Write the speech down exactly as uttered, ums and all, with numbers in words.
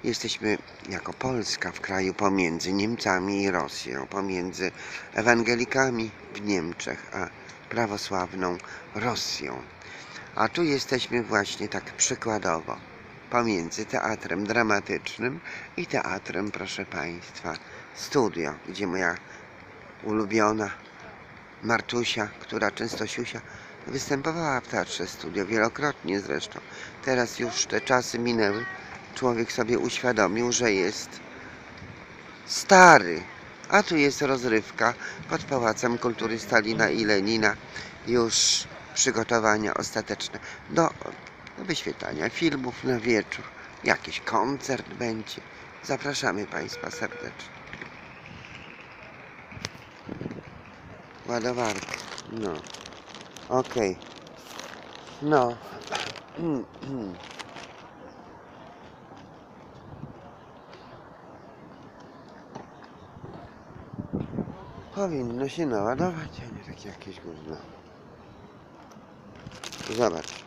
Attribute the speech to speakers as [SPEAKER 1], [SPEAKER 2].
[SPEAKER 1] Jesteśmy jako Polska w kraju pomiędzy Niemcami i Rosją, pomiędzy ewangelikami w Niemczech a prawosławną Rosją. A tu jesteśmy właśnie tak przykładowo pomiędzy teatrem dramatycznym i teatrem, proszę Państwa, studio, gdzie moja ulubiona Martusia, która często siusia, występowała w Teatrze Studio, wielokrotnie zresztą. Teraz już te czasy minęły. Człowiek sobie uświadomił, że jest stary. A tu jest rozrywka pod Pałacem Kultury Stalina i Lenina. Już przygotowania ostateczne do wyświetlania filmów na wieczór. Jakiś koncert będzie. Zapraszamy Państwa serdecznie. Ładowarka. No. Okej. Okay. No. Powinno się naładować, a nie takie jakieś gówno. Zobacz.